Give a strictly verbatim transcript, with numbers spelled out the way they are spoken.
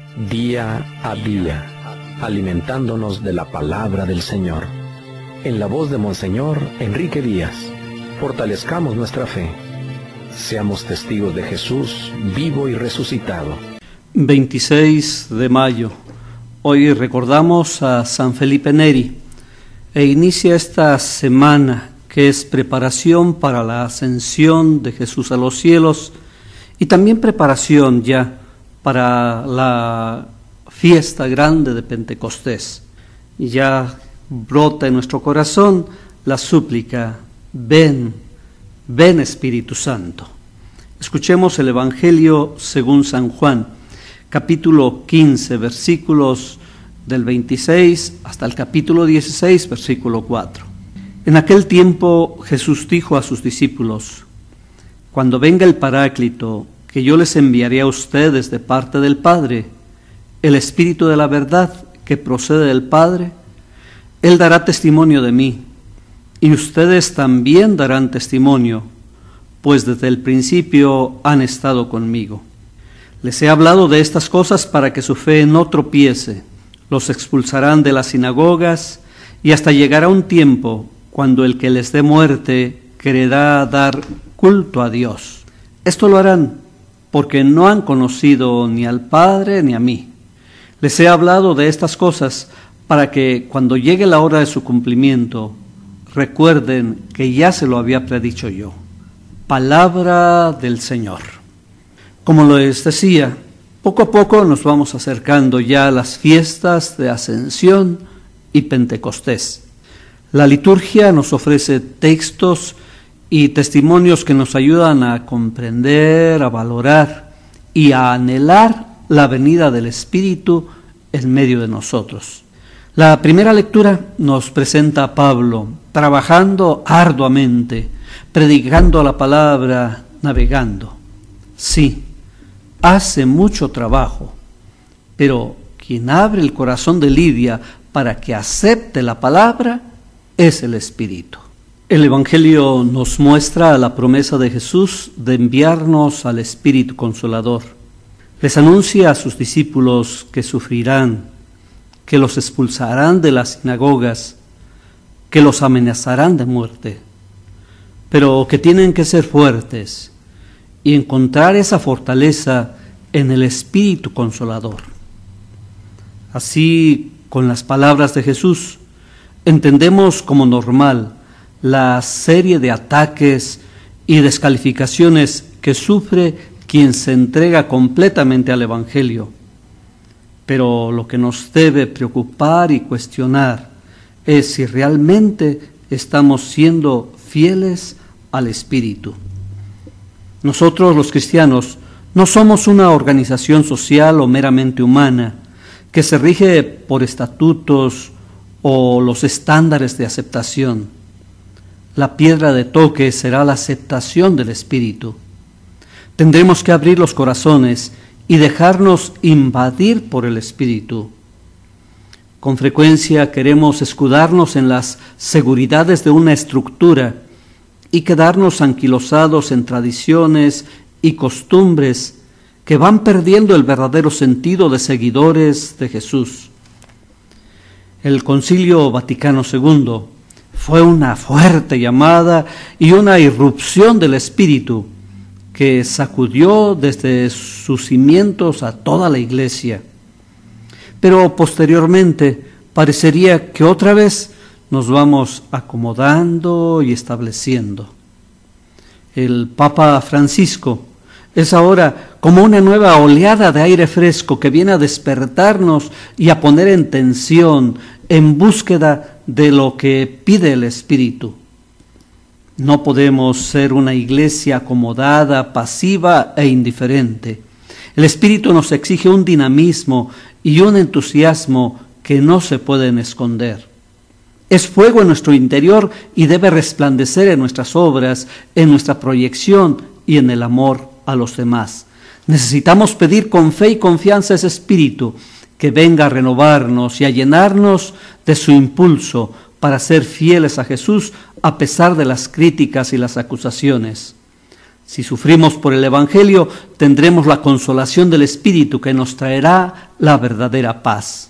día a día, alimentándonos de la palabra del Señor. En la voz de Monseñor Enrique Díaz, fortalezcamos nuestra fe. Seamos testigos de Jesús vivo y resucitado. veintiséis de mayo. Hoy recordamos a San Felipe Neri e inicia esta semana que es preparación para la ascensión de Jesús a los cielos y también preparación ya para la fiesta grande de Pentecostés. Y ya brota en nuestro corazón la súplica: ven, ven Espíritu Santo. Escuchemos el Evangelio según San Juan, capítulo quince, versículos del veintiséis hasta el capítulo dieciséis, versículo cuatro. En aquel tiempo Jesús dijo a sus discípulos: cuando venga el Paráclito, que yo les enviaré a ustedes de parte del Padre, el Espíritu de la verdad que procede del Padre, Él dará testimonio de mí, y ustedes también darán testimonio, pues desde el principio han estado conmigo. Les he hablado de estas cosas para que su fe no tropiece. Los expulsarán de las sinagogas, y hasta llegará un tiempo cuando el que les dé muerte querrá dar culto a Dios. Esto lo harán porque no han conocido ni al Padre ni a mí. Les he hablado de estas cosas para que cuando llegue la hora de su cumplimiento recuerden que ya se lo había predicho yo. Palabra del Señor. Como les decía, poco a poco nos vamos acercando ya a las fiestas de Ascensión y Pentecostés. La liturgia nos ofrece textos y testimonios que nos ayudan a comprender, a valorar y a anhelar la venida del Espíritu en medio de nosotros. La primera lectura nos presenta a Pablo trabajando arduamente, predicando la palabra, navegando. Sí, hace mucho trabajo, pero quien abre el corazón de Lidia para que acepte la palabra es el Espíritu. El Evangelio nos muestra la promesa de Jesús de enviarnos al Espíritu Consolador. Les anuncia a sus discípulos que sufrirán, que los expulsarán de las sinagogas, que los amenazarán de muerte, pero que tienen que ser fuertes y encontrar esa fortaleza en el Espíritu Consolador. Así, con las palabras de Jesús, entendemos como normal la serie de ataques y descalificaciones que sufre quien se entrega completamente al Evangelio. Pero lo que nos debe preocupar y cuestionar es si realmente estamos siendo fieles al Espíritu. Nosotros, los cristianos, no somos una organización social o meramente humana que se rige por estatutos o los estándares de aceptación. La piedra de toque será la aceptación del Espíritu. Tendremos que abrir los corazones y dejarnos invadir por el Espíritu. Con frecuencia queremos escudarnos en las seguridades de una estructura y quedarnos anquilosados en tradiciones y costumbres que van perdiendo el verdadero sentido de seguidores de Jesús. El Concilio Vaticano segundo fue una fuerte llamada y una irrupción del Espíritu que sacudió desde sus cimientos a toda la Iglesia. Pero posteriormente parecería que otra vez nos vamos acomodando y estableciendo. El Papa Francisco es ahora como una nueva oleada de aire fresco que viene a despertarnos y a poner en tensión, en búsqueda de lo que pide el Espíritu. No podemos ser una iglesia acomodada, pasiva e indiferente. El Espíritu nos exige un dinamismo y un entusiasmo que no se pueden esconder. Es fuego en nuestro interior y debe resplandecer en nuestras obras, en nuestra proyección y en el amor a los demás. Necesitamos pedir con fe y confianza a ese Espíritu que venga a renovarnos y a llenarnos de su impulso para ser fieles a Jesús a pesar de las críticas y las acusaciones. Si sufrimos por el Evangelio, tendremos la consolación del Espíritu que nos traerá la verdadera paz.